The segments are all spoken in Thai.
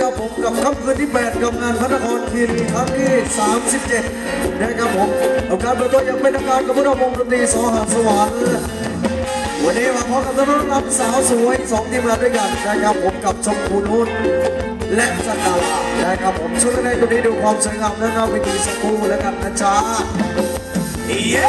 นะครับผมกับค่ำคืนที่8กับงานพระนครคีรีครั้งที่37นะครับผมเอาการเปิดตัวอย่างเป็นทางการกับพวกเราวงดนตรีสหัสสวรรค์วันนี้มาพร้อมกับต้อนรับสาวสวย2ทีมงานด้วยกันนะครับผมกับชมพูนุ่นและจันดารานะครับผมช่วยในตัวนี้ดูความสวยงามและน่าวิถีสักครู่แล้วกันนะจ๊ะเย้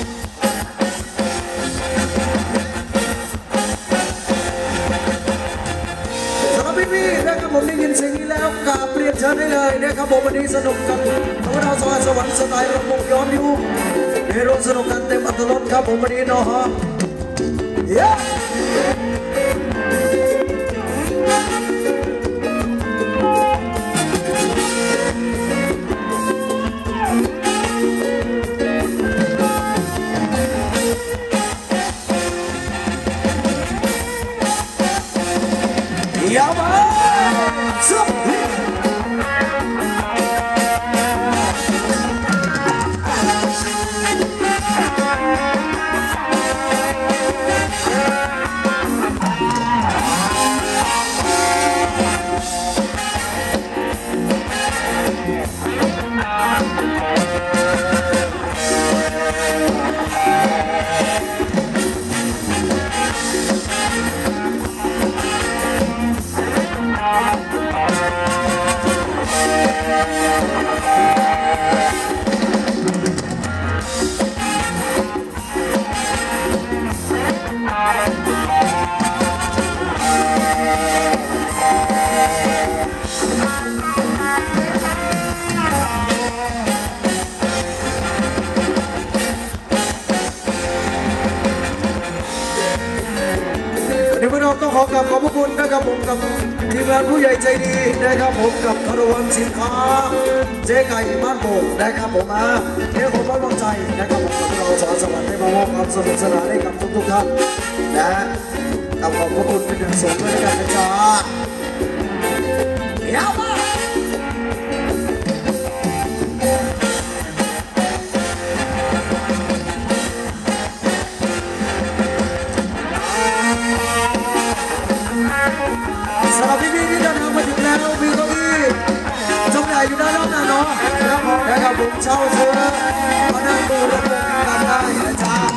พี่นะครับผมได้ยินเสียงนี้แล้วกราบเรียนเชิญได้เลยนะครับผมวันนี้สนุกกันพวกเราสวรรค์สไตล์ระบบย้อนยุคเดี๋ยวสนุกกันเต็มอัตรสครับผมวันนี้เนาะฮะเย้ยาวมาสุดต้องขอบพระคุณนะครับผมกับทีมงานผู้ใหญ่ใจดีนะครับผมกับคารวานสินค้าเจ๊ไก่บ้านโป่งนะครับผมเดี๋ยวผมไว้วางใจนะครับผมกับเราสวัสดิ์ได้มามอบความสนุกสนานให้กับทุกท่านนะขอบพระคุณเป็นอย่างสูงด้วยกันนะจ๊ะยาวมาสำหรับพี่ๆที่เดินทางมาถึงแล้วมีเก้าอี้จงใหญ่อยู่ด้านนอกนะเนาะนะครับผมเช่าซื้อมานั่งดูแล้วก็กันได้นะจ๊ะ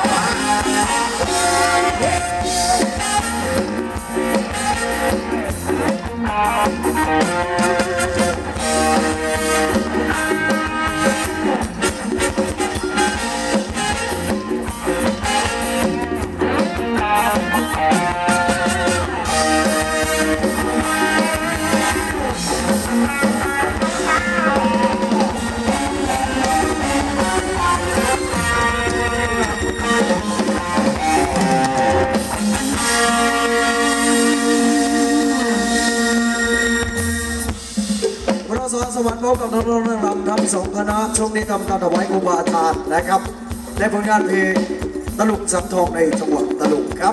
สวรรค์พบกับน้องๆรำทั้งสองคณะช่วงนี้ทำการถวายครูบาอาจารย์นะครับในผลงานเพลงตลุกสังทองในจังหวัดตลุกครับ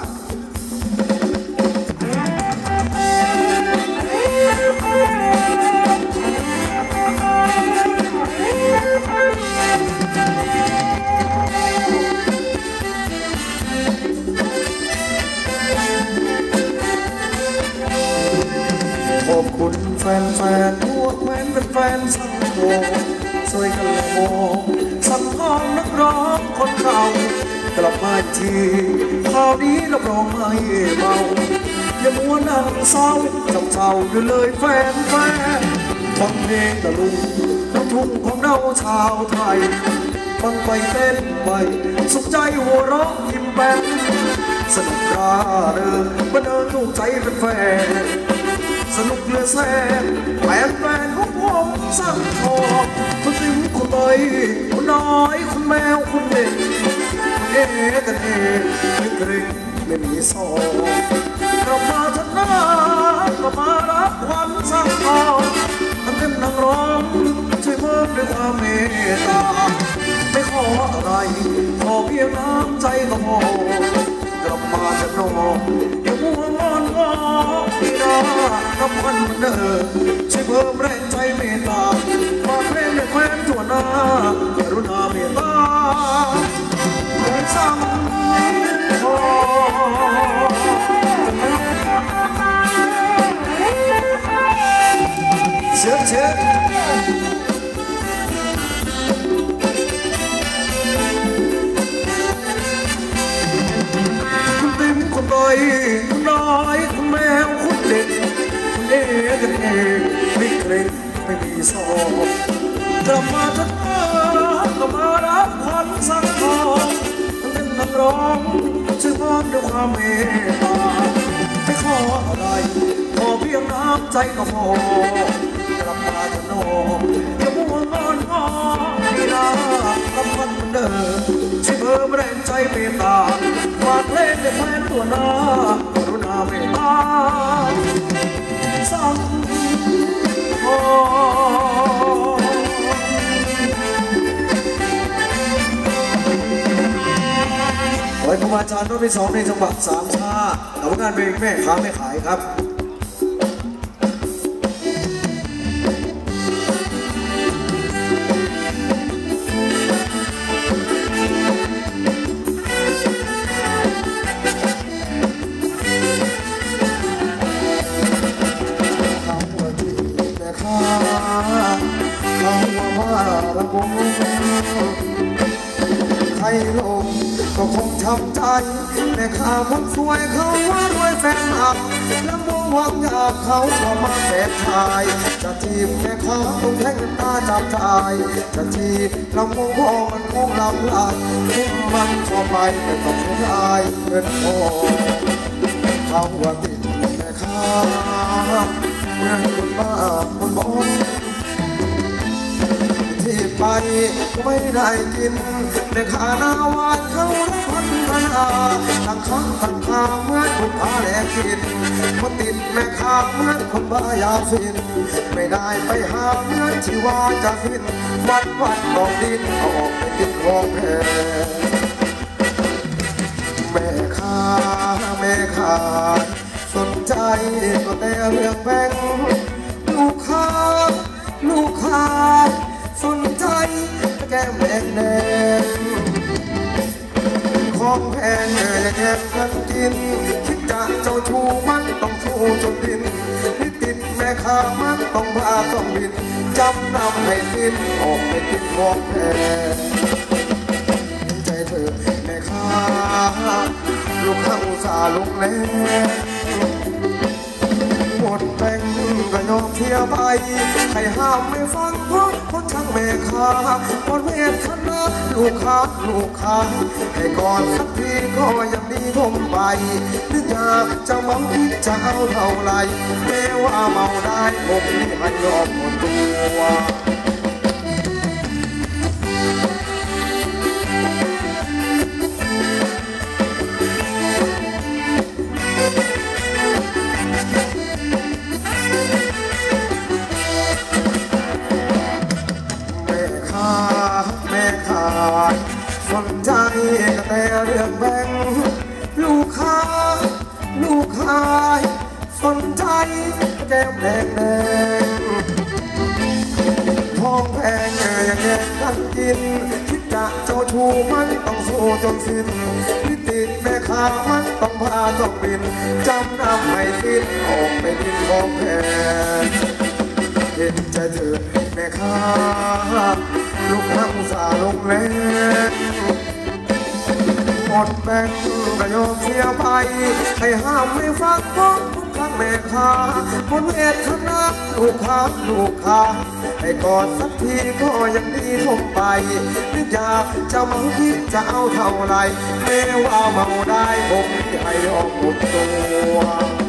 ขอบคุณแฟนๆทั่วแคว้นเป็นแฟนสังทองช่วยกันมองสังทองนักร้องคนเก่ากลับมาทีคราวนี้รับรองไม่เมาอย่ามัวนั่งเศร้าจับเจ้าอยู่เลยแฟนฟังเพลงตะลุงลูกทุ่งของเราชาวไทยฟังไปเต้นไปสุขใจหัวเราะยิ้มแป้นสนุกร่าเริงบันเทิงถูกใจเป็นแฟนสนุกเหลือแสนแฟนของผมสั่งทองคนริ้วคนต่อยคนน้อยคนแมวคนเด็กกันเองไม่เกรงไม่มีซองกลับมาชนะกลับมารับควันสั่งทองทั้งเต้นทั้งร้องช่วยเพิ่มด้วยความเมตตาไม่ขออะไรขอเพียงน้ำใจก็พอกลับมาจะนอนอย่ามัวงอนงอพี่น้ารับควันเหมือนเดิมช่วยเพิ่มแรงใจเมตตาฝากเพลงในแคว้นทั่วหน้ากรุณาเมตตาสั่งทองชิญเชิญคุณติ๋มคุณต้อยคุณน้อยคุณแมวคุณเด็กคุณเอ๋กันเองไม่เกรงไม่มีสอบกลับมาทักทายกลับมารับขวัญสังทองทั้งเป็นนักร้องชื่อพร้อมด้วยความเมตตาไม่ขออะไรขอเพียงน้ำใจก็พอกลับมาจะนอนอย่ามัวงอนงอดีนะลำพันมันเดินช่วยเพิ่มแรงใจเมตตาฝากเพลงในแฟนตัวหน้ากรุณาเมตตาสั่งขอขอให้ครูอาจารย์รถที่2ในจังหวัดสามชากับงานเพลงแม่ค้าไม่ขายครับใครลงก็คงช้ำใจแม่ข้าคนสวยเขาว่ารวยแฟนหนักแล้วมองหวังอยากเขาเข้ามาแฝงชายจะจีบแม่ข้าต้องแทงตาจับชายจะจีบลำมองพอมันคงลำลายทุ่มมันเข้าไปไม่ต้องได้เงินพอเขาว่าติดแม่ข้าเมื่อคนบ้าคนบอนที่ไปไม่ได้กินในขาหน้าหวานเขาพันธนาตั้งข้างตั้งขาเหมือนคนพาแลกกินคนติดแม่ค้าเหมือนคนบ้ายาฟินไม่ได้ไปหาเหมือนที่ว่าจะฟินวัดตอกดินเอาออกไปติดคลองแพแม่ค้าสนใจก็แต่เรื่องแบ่งลูกค้าสนใจแก้มแดงของแพงแย่งกันกินคิดจะเจ้าชู้มันต้องชู้จนดินนิติดแม่ค้ามันต้องพาต้องบินจำนำให้สิ้นออกไปกินของแพงใจเธอแม่ค้าลูกค้าอุตส่าห์ลงแรงหมดแบ่งก็ยอมเที่ยวไปใครห้ามไม่ฟังเพราะคนช่างแม่ค้าคนเวทนาลูกค้าให้ก่อนสักทีก็ยังดีผมไปนึกอยากจะเมาคิดจะเอาเท่าไรแม้ว่าเมาได้ผมนี่ให้ยอมหมดตัวสนใจแต่เรื่องแบ่งลูกค้าสนใจแก้มแดงทองแพงอย่างแย่งกันกินคิดจะเจ้าชู้มันต้องสู้จนสิ้นนิติแม่ค้ามันต้องพาต้องบินจำนำให้สิ้นออกไปกินของแพงเห็นใจเธอแม่ค้าลูกค้าอุตส่าห์ลงแรงหมดแบ่งก็ยอมเสียไปให้ห้ามไม่ฟังเพราะทุกครั้งแม่ค้าคนเวทนาลูกค้าให้กอดสักทีก็ยังดีทมไปนึกอยากจะเมาคิดจะเอาเท่าไรแม้ว่าเมาได้ผมให้ออกหมดตัว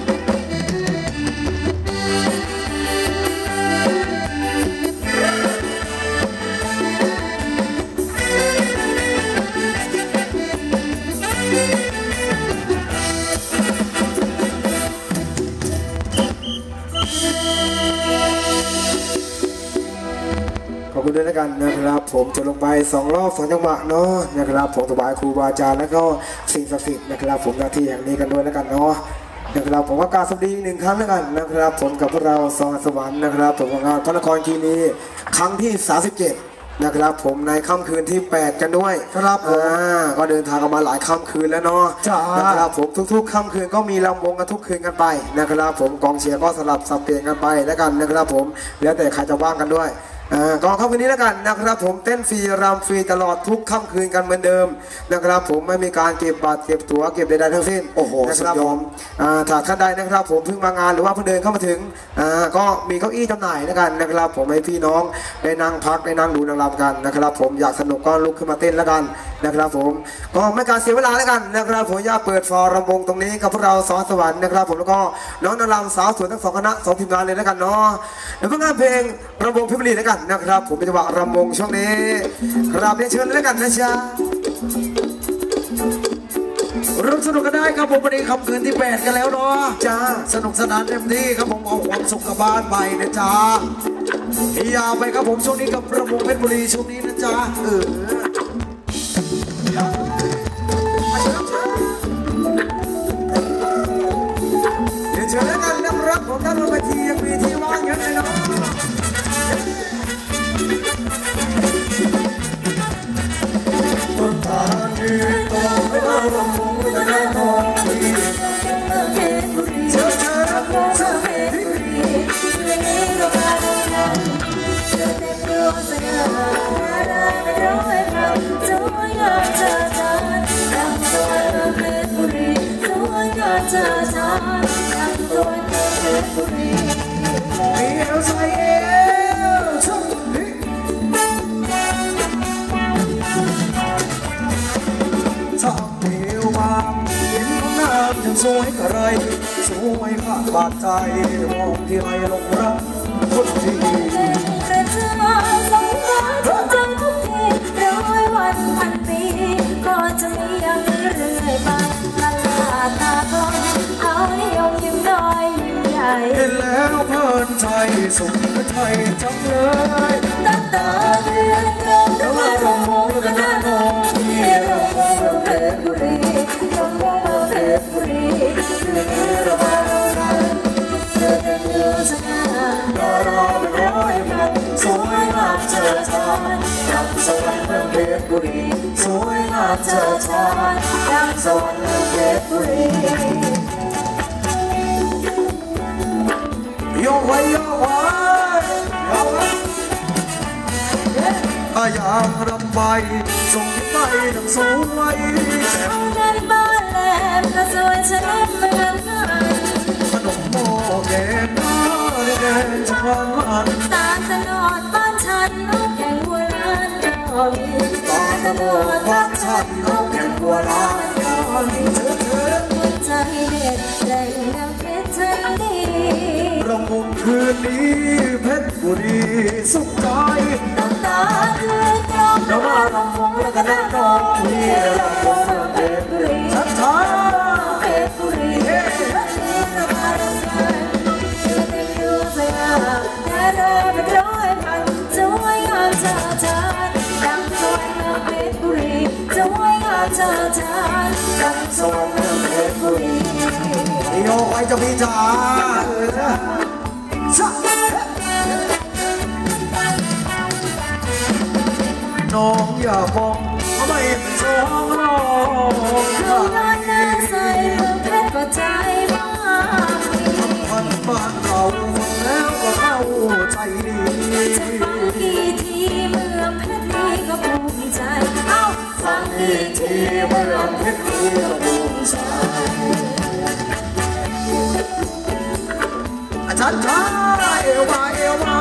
ขอบคุณด้วยแล้วกันนะครับผมจะลงไป2 รอบ2 จังหวะเนาะนะครับผมถวายครูบาอาจารย์แล้วก็สิ่งศักดิ์สิทธิ์นะครับผมหน้าที่แห่งนี้กันด้วยแล้วกันเนาะนะครับผมว่ากราบสวัสดี1 ครั้งแล้วกันนะครับผมกับพวกเราสองสวรรค์นะครับผมงานพระนครคีรีครั้งที่37 นะครับผมในค่ำคืนที่8กันด้วยครับก็เดินทางกันมาหลายค่ำคืนแล้วเนาะนะครับผมทุกๆค่ำคืนก็มีลำวงกันทุกคืนกันไปนะครับผมกองเชียร์ก็สลับสับเปลี่ยนกันไปแล้วกันนะครับผมแล้วแต่ใครจะว่างกันด้วยก็ค่ำคืนนี้แล้วกันนะครับผมเต้นฟรีรำฟรีตลอดทุกค่ำคืนกันเหมือนเดิมนะครับผมไม่มีการเก็บบัตรเก็บตั๋วเก็บใดๆทั้งสิ้นโอ้โหนะครับผมถ้าท่านใดนะครับผมเพิ่งมางานหรือว่าเพิ่งเดินเข้ามาถึงก็มีเก้าอี้จำหน่ายแล้วกันนะครับผมให้พี่น้องได้นั่งพักได้นั่งดูนางรำกันนะครับผมอยากสนุกก็ลุกขึ้นมาเต้นแล้วกันนะครับผมก็ไม่การเสียเวลาแล้วกันนะครับผมอยากเปิดฟอร์รำวงตรงนี้กับพวกเราสอนสวรรค์นะครับผมแล้วก็น้องนางรำสาวสวยทั้ง2คณะ2ทีมงานเลยแล้วกันเนาะเดี๋ยวเพื่องานเพลงรำวงพิมพ์ลีแล้วกันนะครับผมเป็นจังหวะรำวงช่วงนี้ครับเรียนเชิญแล้วกันนะจ๊ะร่วมสนุกกันได้ครับผมวันนี้ค่ำคืนที่8กันแล้วเนาะจ้าสนุกสนานเต็มที่ครับผมเอาความสุขกลับบ้านไปนะจ๊ะยาวไปครับผมช่วงนี้กับรำวงเพชรบุรีช่วงนี้นะจ๊ะเรียนเชิญแล้วกันนะครับผมด้านบนเวทียังมีที่ว่างเยอะเลยเนาะต้นตาลยืนตรงไม่ว่ารำวงไม่ได้มองดีเชิญเชิญเชิญสวยกระไรสวยขาดบาดใจมองที่ไรลงรักคนที่กระเทือนสงสารทุกใจทุกทีร้อยวันพันปีก็จะมีอย่างนี้เรื่อยไปตาตาคลองเอานิยมยิ้มน้อยยิ้มใหญ่เห็นแล้วเพลินใจสุขใจจังเลยตาตาเดือนเดิมแล้วเรามองกันหน้ามองที่เรามองเราเพชรบุรีเรามองเราเพชรบุรีเรามาเรากันเธอเป็นเรือสง่ารอเป็นร้อยมันสวยงามเจอทานดังสวรรค์เมืองเพชรบุรีสวยงามเจอทานดังสวรรค์เมืองเพชรบุรีโยกไว้โยกไว้โยกไว้อยากรำไปส่งไปดังสวยเอาเงินบ้านแหลมก็สวยฉันเหมือนกันขนมโมแกงน้าแดงชวนหวานตาตลอดบ้านฉันนกแข่งบัวลานก็มีตาตลอดบ้านฉันนกแข่งบัวลานก็มีเธอหัวใจเด็ดแรงดังเพชรฉันดีรำวงคืนนี้เพชรบุรีสุขใจน้ำตาคือกลองเรามารำวงแล้วก็นั่งนอนที่รำวงเพชรบุรีชัดช้าเพชรบุรีเรามารำกันเธอเป็นดวงสง่าแต่เราเป็นร้อยพันสวยงามเจอจานดังสวรรค์เมืองเพชรบุรีสวยงามเจอจานดังสวรรค์เมืองเพชรบุรีโยกไว้เจ้าพี่จ๋าน้องอย่ามองไม่เป็นสองรองเราหน้าใสเมืองเพชรก็ใจมากพันบ้านเราฟังแล้วก็เข้าใจดีจะฟังกี่ทีเมืองเพชรดีก็ภูมิใจเอ้าฟังกี่ทีเมืองเพชรดีก็ภูมิใจชัดช้าเอวมาเอวมา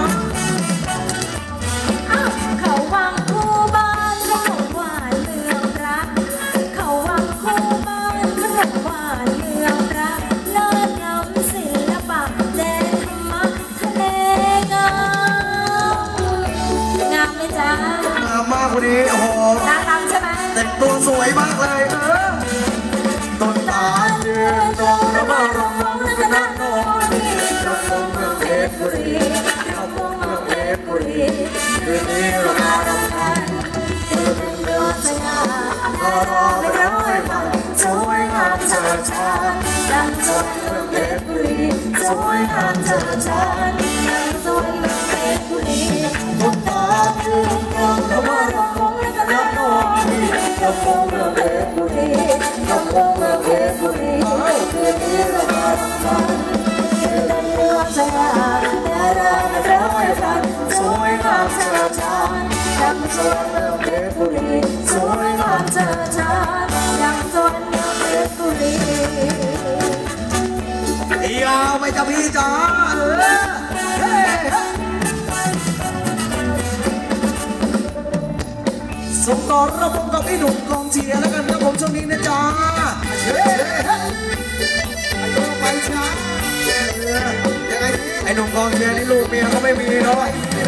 เขาวังคู่บ้านขนมหวานเมืองรักเขาวังคู่บ้านขนมหวานเมืองรักเลิศล้ำศิลปะแดนธรรมะทะเลงามไหมจ๊ะงามมากคนนี้โอ้โหนางรำใช่ไหมแต่งตัวสวยมากเลยต้นตาลเดือนดงแล้วมารำวงแล้วก็นั่งนอนรำวงเมืองเพชรบุรีรำวงเมืองเพชรบุรีคืนนี้เรามารำกันเธอเป็นเรือสง่ารอไม่ร้อยวันสวยงามเจอจานดังสวรรค์เมืองเพชรบุรีสวยงามเจอจานดังสวรรค์เมืองเพชรบุรีต้นตาลเดือนดงเข้ามาร้องแล้วก็ร้องน้องที่ลำโพงเมืองเพชรบุรีลำโพงเมืองเพชรบุรีคืนนี้เรามาร้องกันคืนนั้นเมื่อใจงานแต่เราไม่ร้อยฟันสวยงามเจอจานยังสวยเมืองเพชรบุรีสวยงามเจอจานยังสวยเมืองเพชรบุรียาวไปจ้าพี่จ๋าส่งต่อระบบกับพี่หนุ่มกองเชียร์แล้วกันนะผมช่วงนี้นะจ๊ะไปช้ายังไงไอ้หนุ่มกองเชียร์นี่ลูกเมียก็ไม่มีเนาะ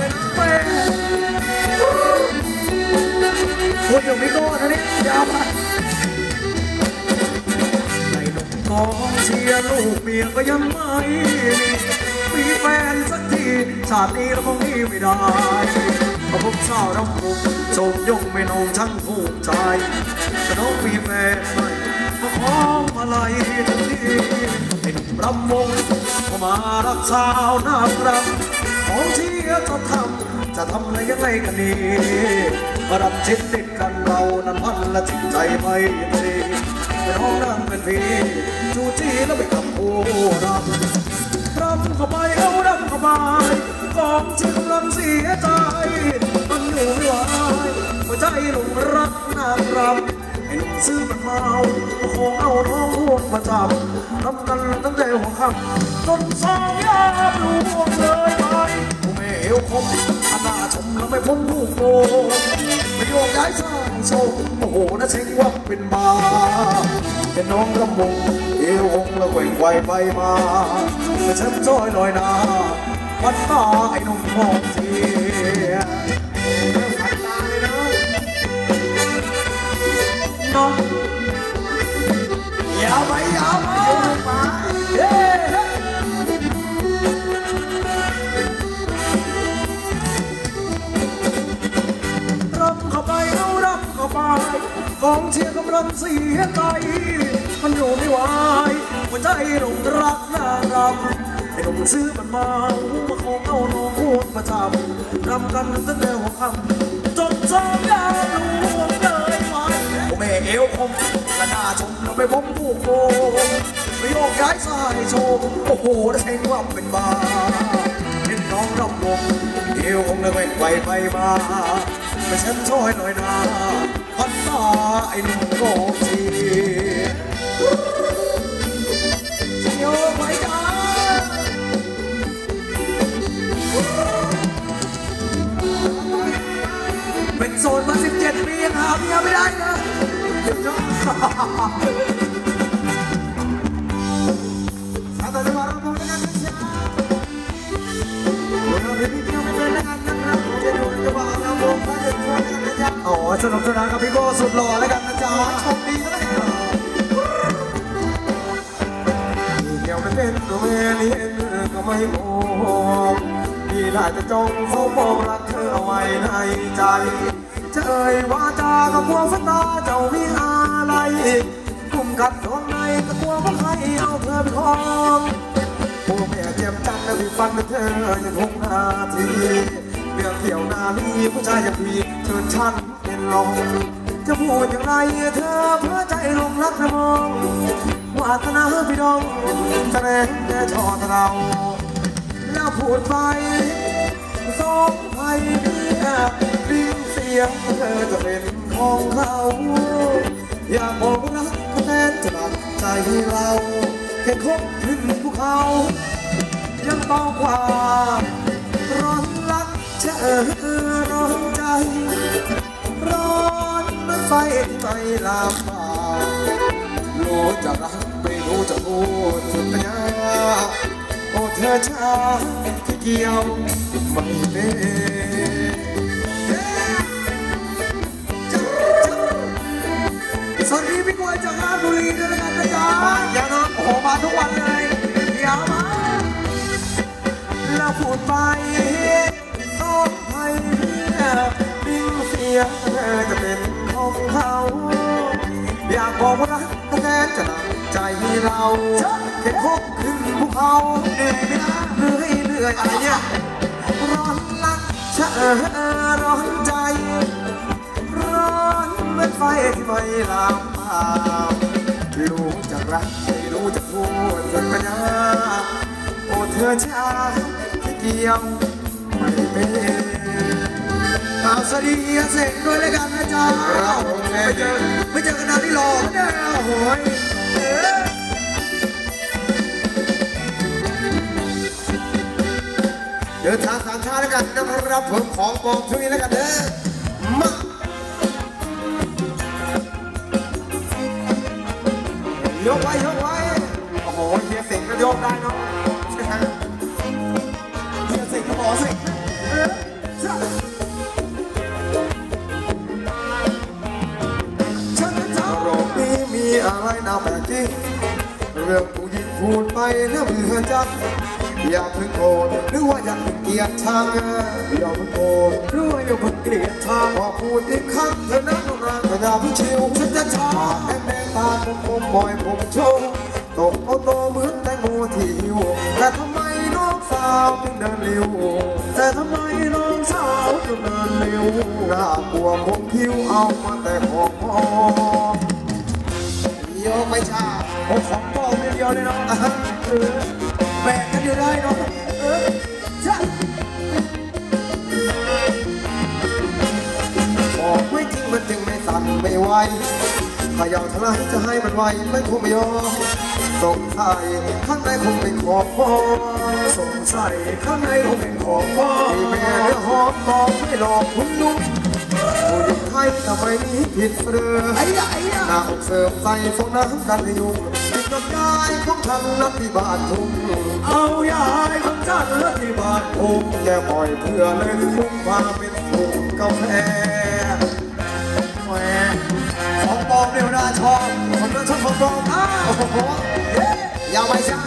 พูดถึงพี่โก้นะนี่ยาวไปไอ้หนุ่มกองเชียร์ลูกเมียก็ยังไม่มีแฟนสักทีชาตินี้เราคงมีไม่ได้พอพบเช้ารำวงชมยงไม่นองช่างภูมิใจแต่น้องมีแฟนใหม่มาขอมาลัยทันทีไอ้หนุ่มรำวงก็มารักสาวน่ารักของที่จะทำอะไรยังไงกันนี่มารับชิดติดกันเรานั้นพันละจิตใจไม่ดีเป็นห้องนั่งเป็นพี่จูจี้แล้วไปกับผู้รำเข้าไปเอารำเข้าไปกองที่กำลังเสียใจมันอยู่ไม่ไหวหัวใจหลงรักนางรำไอ้หนุ่มซื้อมันเมาโอ้โหเอาท้องห่วงมาจับรำกันตั้งแต่หัวค่ำจนสองยามรู้ห่วงเลยไปผู้แม่เอวคมอาณาชมแล้วไม่พ้นผู้โกไม่โยกย้ายสร้างโชว์โอ้โหน่าเช็คว่าเป็นบาแค่น้องรำวงเอวคงแล้วแกว่งไกวไปมาแต่ฉันจ้อยลอยนาวัดตาไอ้หนุ่มมองเสียพันตาเลยนะน้องอย่าไปอย่าไปรำเข้าไปเอารำเข้าไปกองเชียร์กำลังเสียใจมันอยู่ไม่ไหวหัวใจหลงรักน่ารำไอ้หนุ่มซื้อมันมามาขอเอาน้องพูดประจำรำกันตั้งแต่หัวค่ำจนสองยามรู้ห่วงเลยไหมโอ้แม่เอวคมกระนาชมแล้วไปพบผู้โกไปโยกย้ายสายโชว์โอ้โหได้เช็คว่าเป็นบาเห็นน้องรำวงเอวคงเลยไหวไปมาไม่ฉันช่วยหน่อยนะพันตาไอ้หนุ่มกองเชียร์โยกไปจ้าเป็นโซนมา17 ปียังหาเมียไม่ได้นะถ้าตอนนี้มาเราพูดกันนะจ๊ะเราเป็นพี่เที่ยวไม่เป็นแล้วกันนะครับจะดูจะว่าเราลงมาจะช่วยกันนะจ๊ะอ๋อสนุกสนานกับพี่โก้สุดหล่อแล้วกันนะจ๊ะโชคดีนะเที่ยวไม่เป็นตัวเมียเลี้ยงก็ไม่มองพี่ได้จะจงเฝ้ามองรักเธอเอาไว้ในใจจะเอ่ยวาจากัวฝันตาเจ้ามีอะไรกุมกัดข้างในก็กลัวว่าใครเอาเธอไปครองผู้แม่เตรียมจันทร์พี่ฟันเธอยังคงนาทีเรื่องเที่ยวนาลีผู้ชายอย่างพี่เชิญฉันเป็นลมจะพูดอย่างไรเธอเพื่อใจลงรักมองวาสนาพี่ดองจะแรงแต่ชอดเราแล้วพูดไปสองไทยดิ้งเสียงเธอจะเป็นของเขาอยากบอกรักแทนจะหนักใจให้เราแค่คบขึ้นภูเขายังเบากว่าร้อนรักจะร้อนใจร้อนเหมือนไฟที่ไม่ลามป่ารู้จะรักไม่รู้จะพูดสุดปัญญาโอ้เธอช้าที่เกี่ยวไม่เป็นสวัสดีพี่กวยจากราชบุรีด้วยกันนะจ๊ะอย่านะโอ้โหมาทุกวันเลยอย่ามาแล้วพูดไปต้องให้ดิ้งเสียงเธอจะเป็นของเขาอยากบอกว่ารักแท้จะหนักใจให้เราแค่คบขึ้นภูเขาเหนื่อยไหมนะเหนื่อยอะไรเนี่ยร้อนรักชชะร้อนใจร้อนเหมือนไฟที่ไม่ลามปามรู้จักรักไม่รู้จักพูดสัญญาโอ้เธอช้าที่เกี่ยวไม่เป็นสวัสดีเสกด้วยแล้วกันนะจ๊ะไม่เจอกันนานที่รอไม่ได้โอ้ยเดินทางสามชาติแล้วกันนะครับผมของกองช่วยแล้วกันเด้อมายกไว้โอ้โหเฮียเสกก็ยกได้เนาะใช่ไหมเฮียเสกก็บอกสิมีอะไรน่าแปลกจริงเรื่องผู้หญิงพูดไปแล้วเบื่อจังอยากพึ่งโกรธหรือว่าอยากเกลียดชังอยากพึ่งโกรธหรือว่าอยากพึ่งเกลียดชังพอพูดอีกครั้งเธอนั้นนานก็อยากพึ่งชิวฉันจะชอบแดงตาผมบ่อยผมโชว์ตกโตเหมือนแตงโมที่หิวแต่ทำไมน้องสาวจึงเดินเร็วแต่ทำไมน้องสาวจึงเดินเร็วน่ากลัวผมคิวเอามาแต่ของพ่อโยกไม่ช้าโอ้ของพ่อเดียวเลยเนาะแบกกันอยู่ได้เนาะจ้าบอกไม่จริงมันจึงไม่สั่นไม่ไหวถ้าอยากทลายจะให้มันไหวมันคงไม่ยอมสงสัยข้างในคงเป็นของพ่อสงสัยข้างในคงเป็นของพ่อที่แม่เนื้อหอมบอกไม่หลอกคุณลุงผู้หญิงไทยทำไมนี้ผิดเสือหน้าอกเสิร์ฟใส่ฟองน้ำกันให้ยุ่งติดกับยายของฉันนับที่บ้านทุ่งเอายายของฉันนับที่บ้านทุ่งแกปล่อยเพื่อเลยทุ่งพาเป็นถุงกาแฟแหวของปลอมเดียวน่าชอบคนนั้นชอบของปลอมโอ้โหอย่าไปช้า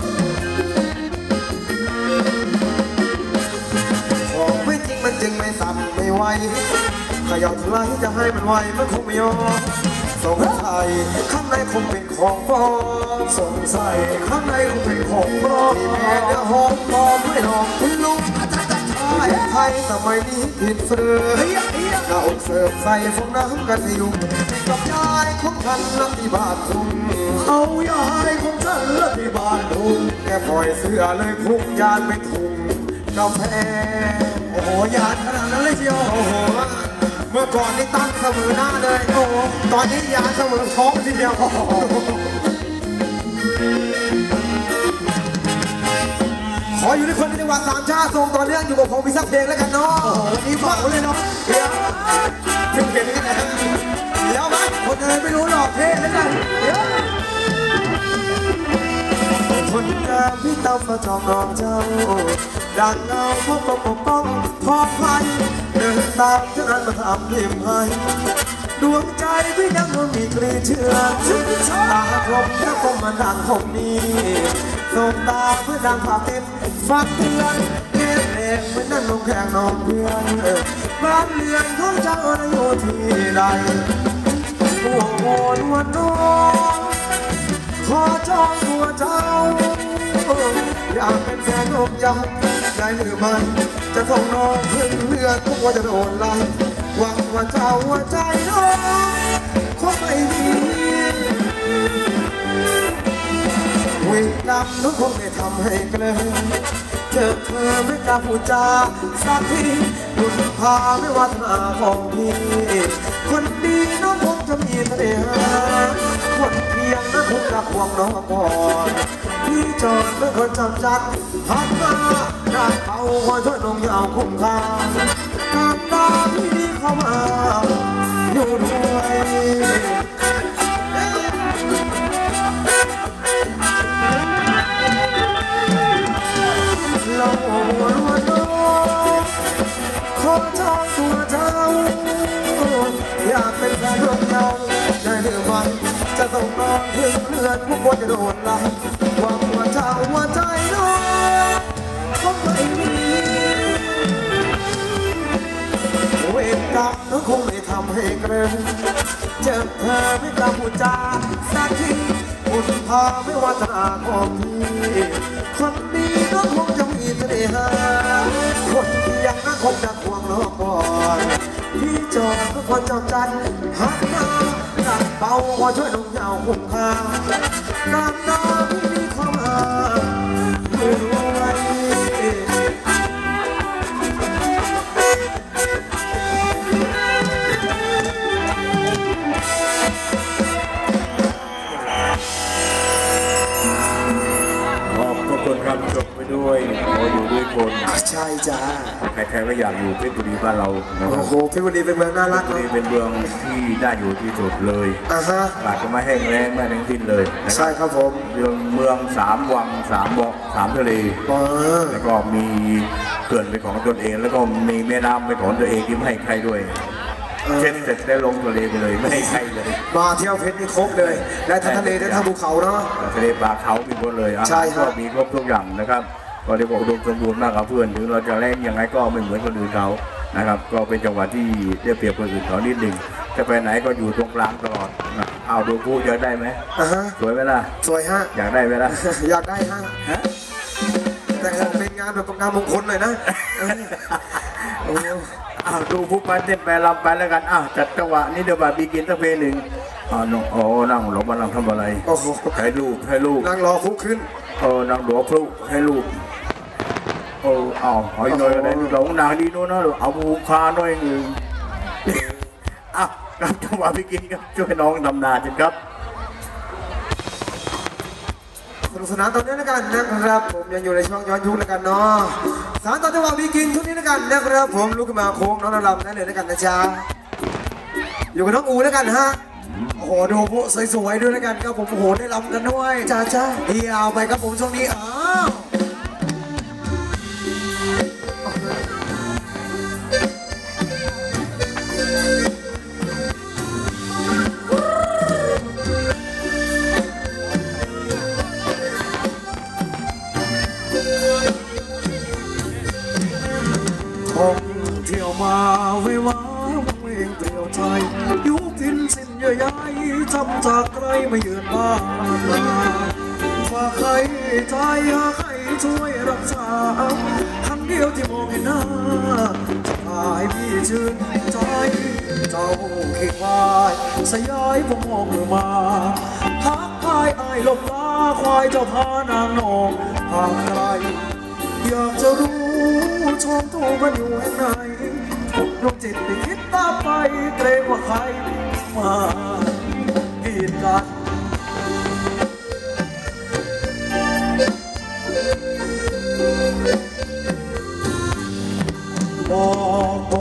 ของไม่จริงมันจึงไม่สั่นไม่ไหวถ้าอยากทลายจะให้มันไหวมันคงไม่ยอมสงสัยข้างในคงเป็นของปลอมสงสัยข้างในคงเป็นของปลอมที่แม่เนื้อหอมปลอมไม่หลอกคุณลุงผู้หญิงไทยสมัยนี้ผิดเสือหน้าอกเสิร์ฟใส่ฟองน้ำกันให้ยุ่งกับยายของฉันนับที่บ้านทุ่งเอายายของฉันนับที่บ้านทุ่งแกปล่อยเสื้อเลยพุ่งยานเป็นถุงกาแฟโอ้โหยานขนาดนั้นเลยเชียวโอ้โหเมื่อก่อนนี่ตั้งเสมอหน้าเลยโอ้ตอนนี้ยานเสมอท้องทีเดียวขออยู่ในคนในจังหวัดสามชาติทรงตอนนี้อยู่กับผมมีสักเพลงแล้วกันเนาะโอ้โหนี่ฝากไว้เลยเนาะเดี๋ยวเพลงนี้นะเดี๋ยวมั้ยคนอื่นไม่รู้หรอกเพลงแล้วกันคนงามพี่เต้าฟ้าจอมรองเจ้าดังเงาพบปกป้องพอไฟเดินตามเจ้านั้นมาทำริมให้ดวงใจพี่ยังคงมีกลีเชื่อตาคมถ้าคมมันดังคมนี้ส่งตาเพื่อดังภาพติดฟังเตือนเก็บเองเหมือนนั่นลงแข่งนอนเพื่อนบ้านเรือนของเจ้าอยู่ที่ใดหัวโอนวันน้องขอจองหัวเจ้าอยากเป็นแฟนอกยักษ์ได้หรือไม่จะส่งน้องขึ้นเรือทุกวันจะโดนไล่หวังว่าเจ้าหัวใจน้องคงไม่มีวิ่งนำน้องคงไม่ทำให้เกลือเจอเธอไม่กล้าพูดจาสักทีบุญพาไม่ว่าทนาของพี่คนดีน้องคงจะมีเสน่หาคนเพียงนั้นคงรักหวงน้องก่อนพี่จอดเป็นคนจำจัดหันมาได้เอาคอยช่วยน้องยาวคุ้มค่าการตาพี่เข้ามาอยู่ด้วยเราวันน้องขอจองตัวเจ้าอยากเป็นแฟนร่วมเงาได้หรือไม่จะส่งน้องถึงเพื่อนผู้คนจะโดนไล่หวังว่าเจ้าหัวใจน้องคงไม่มีเวรกรรมน้องคงไม่ทำให้เกรงเจอเธอไม่กล้าพูดจาสักทีบุญพาไม่ว่าจะอาของพี่คนดีน้องคงจะมีเสน่หาคนเพียงนั้นคงจะควงน้องก่อนพี่จอมก็คนจอมจันหักมาจัดเบาว่าช่วยลงยาวคุ้มค่าการน้ำที่มีความหาไม่รู้ไว้ครับจบไปด้วยอยู่ด้วยคนใช่จ้าใครๆก็อยากอยู่เพชรบุรีบ้านเราโอ้โหเพชรบุรีเป็นเมืองน่ารักเลยเป็นเมืองที่น่าอยู่ที่สุดเลยฮะอาจจะไม่แห้งแล้งไม่ทั้งสิ้นเลยใช่ครับผมเมือง3 วัง3 บ่อ3 ทะเลแล้วก็มีเขื่อนเป็นของตนเองแล้วก็มีแม่น้ำเป็นของตัวเองที่ไม่ให้ใครด้วยเช่นเสร็จได้ลงทะเลไปเลยไม่ให้ใครเลยมาเที่ยวเพชรนี่ครบเลยได้ทั้งทะเลได้ทั้งภูเขาเนาะทะเลป่าเขามีหมดเลยใช่ครับมีครบทุกอย่างนะครับก็ได้บอกอุดมสมบูรณ์มากกับเพื่อนถึงเราจะแรงยังไงก็ไม่เหมือนคนอื่นเขานะครับก็เป็นจังหวัดที่ได้เปรียบคนอื่นเขานิดหนึ่งจะไปไหนก็อยู่ตรงกลางตลอดเอาดูผู้อยากได้ไหมสวยไหมล่ะสวยฮะอยากได้ไหมล่ะอยากได้ฮะแต่ขอเป็นงานแบบงานมงคลหน่อยนะดูผู้ไปเต้นไปรำไปแล้วกันจัดจังหวะนี้เดี๋ยวบีกินสักเพลงหนึ่งน้องนั่งหลบมานั่งทำอะไรให้ลูกนั่งรอคุกขึ้นนั่งหลบพลุให้ลูกหอยหน่อยอะไรหลงนางดีโน่นนะเอาผูกคาหน่อยหนึ่งกับจังหวะบีกินครับช่วยน้องทำนาจริงครับสนุกสนานตอนนี้แล้วกันนะครับผมยังอยู่ในช่วงย้อนยุคแล้วกันเนาะสารต่อจังหวะบีกินทุกนี้แล้วกันนะครับผมลุกขึ้นมาโค้งน้องนรำได้เลยแล้วกันนะจ๊ะอยู่กับน้องอูแล้วกันฮะโอ้โหดูพวกสวยๆด้วยแล้วกันครับผมโอ้โหได้รำกันด้วยจ้าเดียวไปครับผมช่วงนี้เที่ยวมาเววาเวงเปลี่ยวใจยุบทินสิ้นเยื่อใยทำจากใครมาเยือนบ้านฝากใครใจใครช่วยรักษาคำเดียวที่มองเห็นหน้าจะพาให้พี่ชื่นใจเจ้าเข่งวายสยายผมมองมาทักทายอายลบลาควายเจ้าพานางนองหากใครอยากจะรู้ชมตัวมันอยู่แห่งไหนลูกจิตไปคิดตามไปเกรงว่าใครมากีดกัน